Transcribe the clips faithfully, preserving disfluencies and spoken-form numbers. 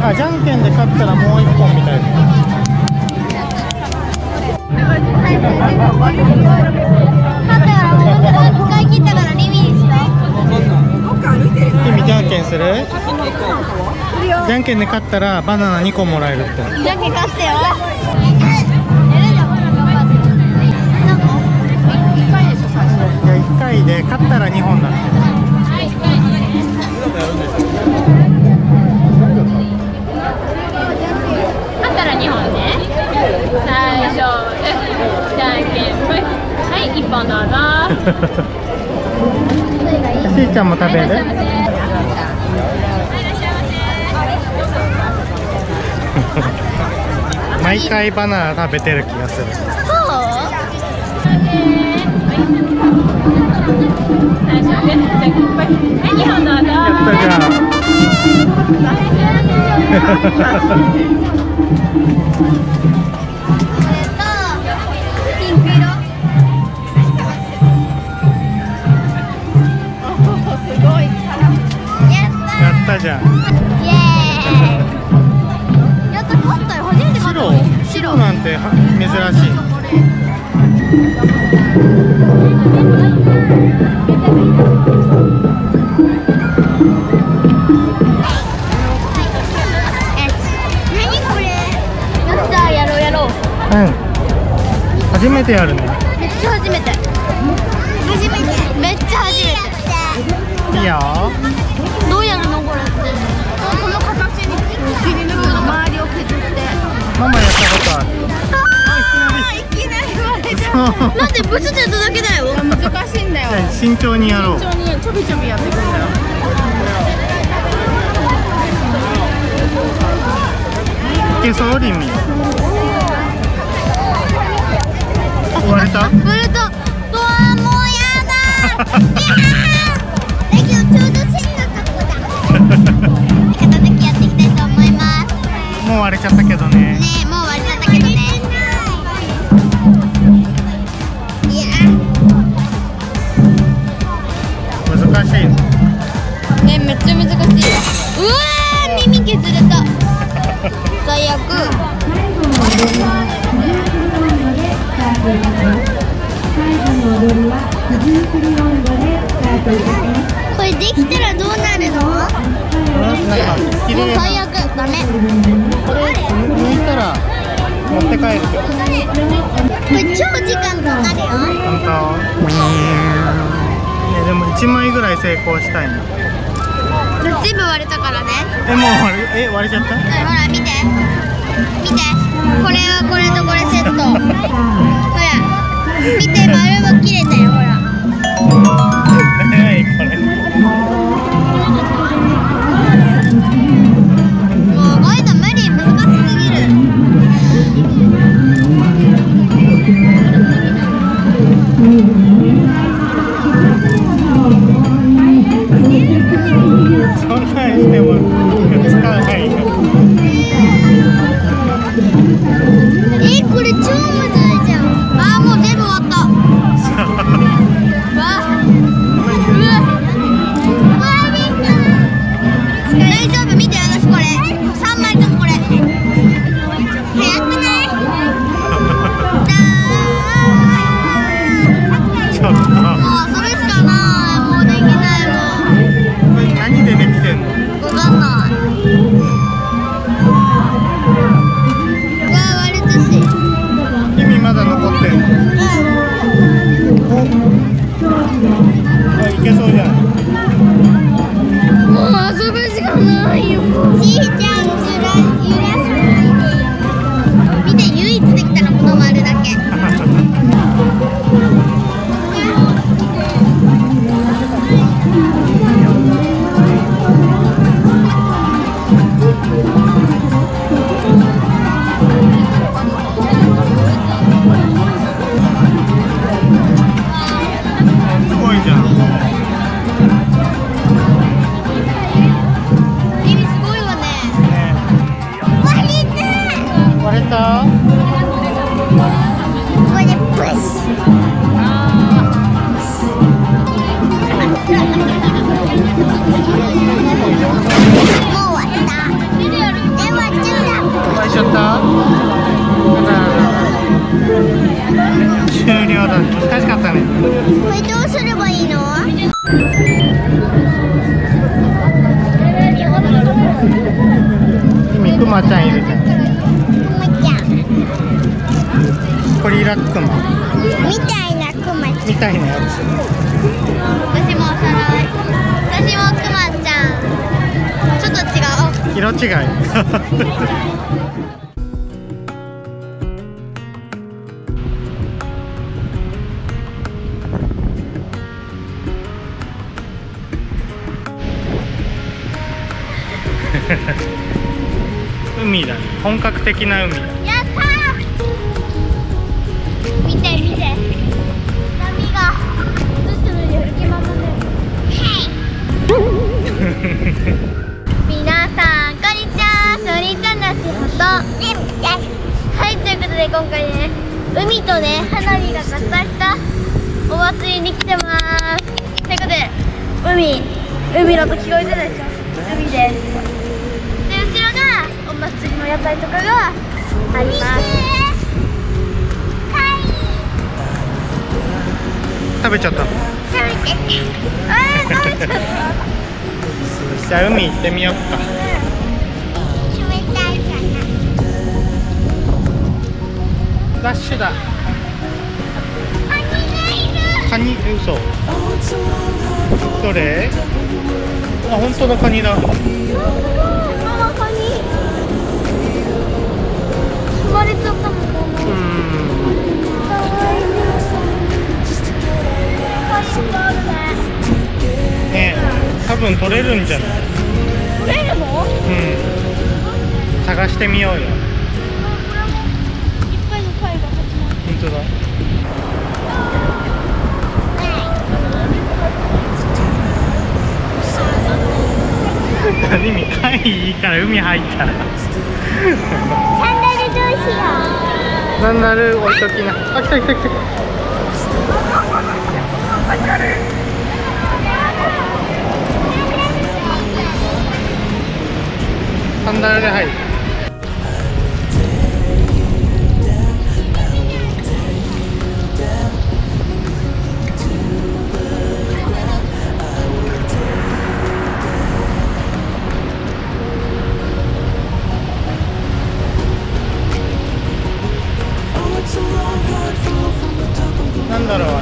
あ、じゃんけんで勝ったらもう一本みたいな。 使い切ったからリミにしよう。君じゃんけんする？じゃんけんで勝ったらバナナにこもらえるって。 じゃんけん勝ってよ。 いや、いっかいで勝ったらにほんだって。 勝ったらにほんね。最初じゃんけんぽい。はい、いっぽんどうぞ。 しーちゃんも食べる？毎回バナナ食べてる気がする。 そう？ 最初ね、じゃんけんぽい。はい、にほんどうぞ。 やったじゃん。 ピンク色。すごい。 やったじゃん。 イエーイ。やった、勝ったよ。初めて勝ったよ。 白なんては珍しい。 何これ。やった、やろうやろう。 うん。初めてやるね。 めっちゃ初めて。初めて。めっちゃ初めて。 いいよ。 どうやるのこれって。この形に切り抜くの周りを削って。 ママやったことある。 あー、いきなり言われちゃう。なんでブスってやっただけだよ。難しいんだよ。 慎重にやろう。 慎重にちょびちょびやっていくんだよ。 いけそうリンミ。割れた？ 割れた。うわー、もうやだ。だけどちょうど線が角だ。片付きやっていきたいと思います。 もう割れちゃったけどね。 ねえ、もう割れちゃったけどね。いや難しい。 ね、めっちゃ難しい。うわー、耳削れた。最悪。これできたらどうなるの？ なんか綺麗な。 最悪、ダメ。 これ抜いたら持って帰るけど。 これ超時間かかるよ。 本当。ね、でもいちまいぐらい成功したいな。 全部割れたからね。 え、もう割れ、え、割れちゃった？ ほら見て見て、これはこれとこれセット。ほら見て、丸も切れたよ。ほら何これ。 もうこういうの無理、難しすぎる。 そんなんしてもつかないよ。 え、これ超むずいじゃん。あー、もう全部終わった。わあ、うわうわ、みんな大丈夫。見て、私これさんまいともこれ早くない？ ちょっと。 もう遊ぶしかない。もうできないもん。 これ何でできてんの？ わかんない。うわ、割れたし。 君まだ残ってんの？お、あ、いけそうじゃん。 もう遊ぶしかないよ。しーちゃん、揺ら揺らさないでよ。見て、唯一できたのこの丸だけ。 すごいじゃん。 意味すごいわね。 ね、 割れた。 割れた？ これでプッシュ。もう終わった。でもマちゃんいるじゃん。 くまちゃんコリラックマみたいなくまちゃん。 みたいなやつ。 私もおさらい。私もくまちゃん。ちょっと違う。 色違い。海だね。本格的な海だ。 やったー。見て見て。波がずっとより気ままで。皆さんこんにちは。ソリちゃんだしほと。はい、ということで今回ね、海とね花火が合体したお祭りに来てます。ということで海海の音聞こえてるでしょ。海です。で後ろがお祭りの屋台とかがあります。 食べちゃった。 食べてあー食べちゃった。 じゃあ海行ってみようか。 冷たいかな。 ダッシュだ。 カニがいる。 カニ、嘘。どれ？あ、本当のカニだ。 ママカニ。踏まれちゃったもん。 うーん。 かわいいね。カニがあるね。 ね、多分取れるんじゃない？ 取れるの？ うん。探してみようよ。 いっぱいの貝が始まる。 本当だ。何に貝いいから海入ったら。 サンダルどうしよサンダル置いときな。あ、来た来た来た。サンダルで入る。なんだろうあれ。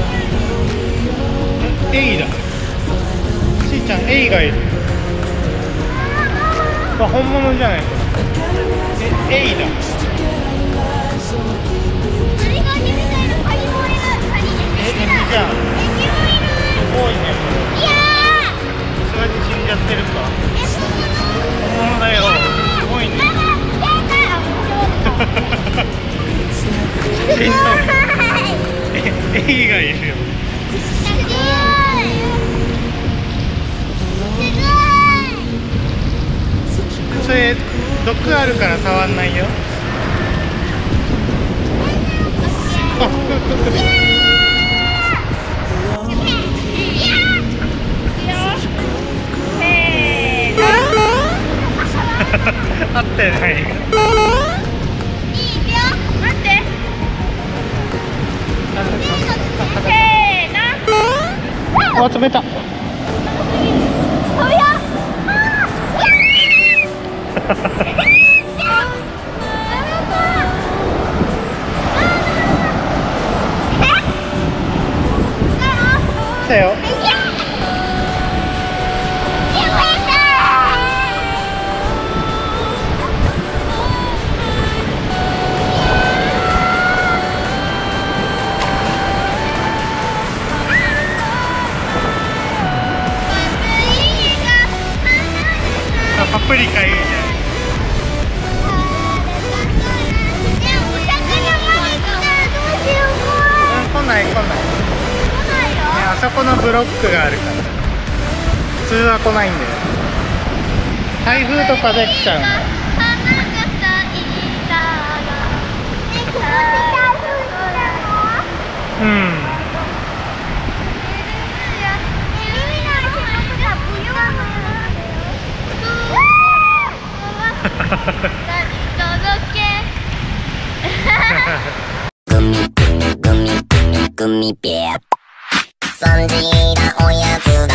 え、エイだ。しーちゃん、エイがいる。あ、本物じゃない。え、エイだ。 う。釣りガニみたいなカニもいる。カニ。 え、エビじゃん。 エビもいる。 多いね。 いやそれで死んじゃってるか。 ー。え、 本物だよ。すごいね。死んだ。え、エイがいるよ。それ毒あるから触んないよ。あ、くくく合ってない。あ、冷た。来たよ。パプリカいいじゃん。来ない来ない。ね、あそこのブロックがあるから。普通は来ないんだよ。台風とかで来ちゃうの。うん。 グミグミグミグミベア。そんじらおやつ